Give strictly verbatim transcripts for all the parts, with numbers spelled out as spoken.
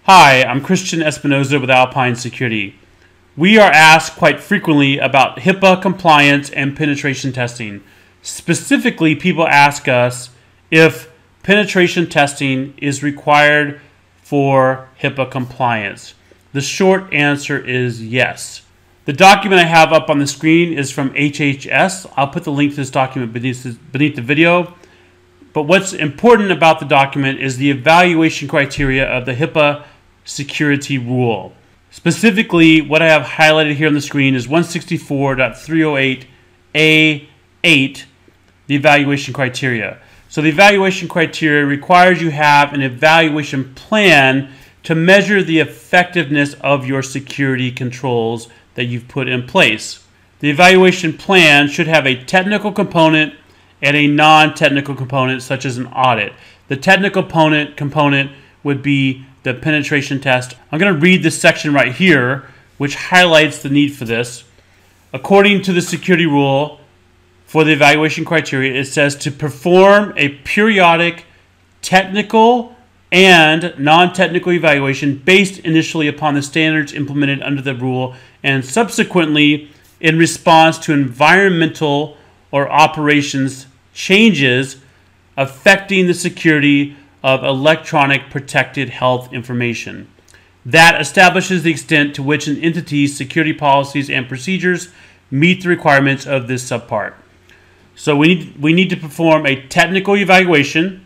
Hi, I'm Christian Espinoza with Alpine Security. We are asked quite frequently about HIPAA compliance and penetration testing. Specifically, people ask us if penetration testing is required for HIPAA compliance. The short answer is yes. The document I have up on the screen is from H H S. I'll put the link to this document beneath, beneath the video. But what's important about the document is the evaluation criteria of the HIPAA security rule. Specifically, what I have highlighted here on the screen is one sixty-four point three oh eight A eight, the evaluation criteria. So the evaluation criteria requires you have an evaluation plan to measure the effectiveness of your security controls that you've put in place. The evaluation plan should have a technical component and a non-technical component, such as an audit. The technical component component would be the penetration test. I'm going to read this section right here, which highlights the need for this. According to the security rule for the evaluation criteria, it says to perform a periodic technical and non-technical evaluation based initially upon the standards implemented under the rule and subsequently in response to environmental or operations changes affecting the security of electronic protected health information. That establishes the extent to which an entity's security policies and procedures meet the requirements of this subpart. So we need, we need to perform a technical evaluation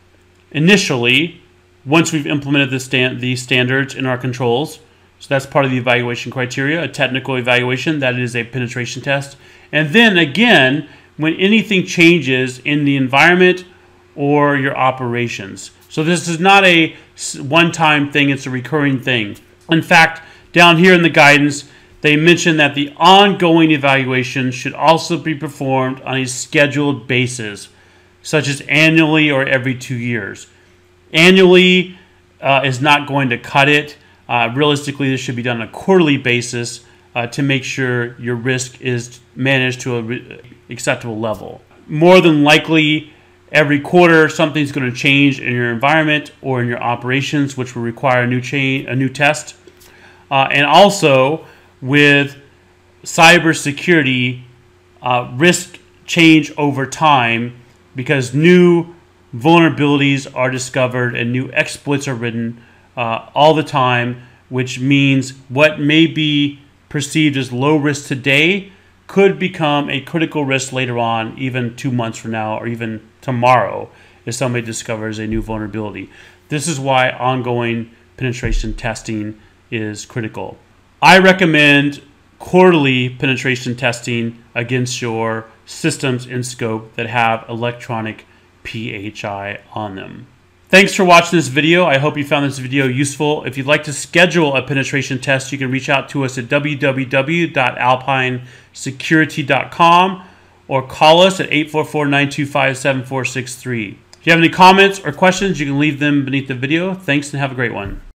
initially once we've implemented the stand, these standards in our controls. So that's part of the evaluation criteria, a technical evaluation, that is a penetration test. And then again, when anything changes in the environment or your operations. So this is not a one-time thing, it's a recurring thing. In fact, down here in the guidance, they mention that the ongoing evaluation should also be performed on a scheduled basis, such as annually or every two years. Annually uh, is not going to cut it. Uh, realistically, this should be done on a quarterly basis uh, to make sure your risk is managed to an acceptable level. More than likely, every quarter, something's going to change in your environment or in your operations, which will require a new chain, a new test. Uh, and also, with cybersecurity, uh, risk change over time because new vulnerabilities are discovered and new exploits are written uh, all the time, which means what may be perceived as low risk today could become a critical risk later on, even two months from now or even tomorrow, if somebody discovers a new vulnerability. This is why ongoing penetration testing is critical. I recommend quarterly penetration testing against your systems in scope that have electronic P H I on them. Thanks for watching this video. I hope you found this video useful. If you'd like to schedule a penetration test, you can reach out to us at w w w dot alpine security dot com or call us at eight four four, nine two five, seven four six three. If you have any comments or questions, you can leave them beneath the video. Thanks and have a great one.